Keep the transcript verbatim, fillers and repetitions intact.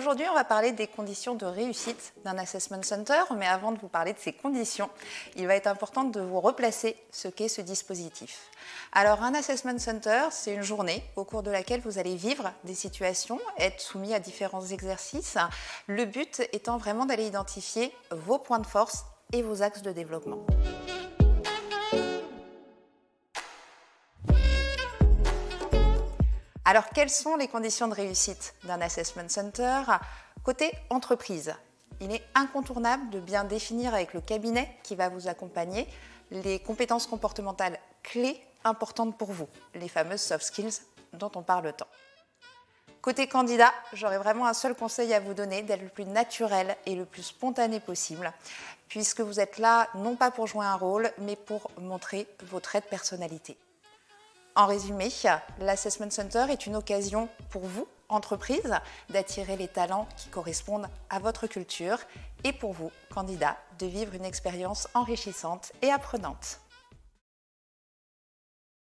aujourd'hui, on va parler des conditions de réussite d'un Assessment Center, mais avant de vous parler de ces conditions, il va être important de vous replacer ce qu'est ce dispositif. Alors, un Assessment Center, c'est une journée au cours de laquelle vous allez vivre des situations, être soumis à différents exercices, le but étant vraiment d'aller identifier vos points de force et vos axes de développement. Alors, quelles sont les conditions de réussite d'un Assessment Center? Côté entreprise, il est incontournable de bien définir avec le cabinet qui va vous accompagner les compétences comportementales clés importantes pour vous, les fameuses soft skills dont on parle tant. Côté candidat, j'aurais vraiment un seul conseil à vous donner, d'être le plus naturel et le plus spontané possible, puisque vous êtes là non pas pour jouer un rôle, mais pour montrer vos traits de personnalité. En résumé, l'Assessment Center est une occasion pour vous, entreprise, d'attirer les talents qui correspondent à votre culture et pour vous, candidat, de vivre une expérience enrichissante et apprenante.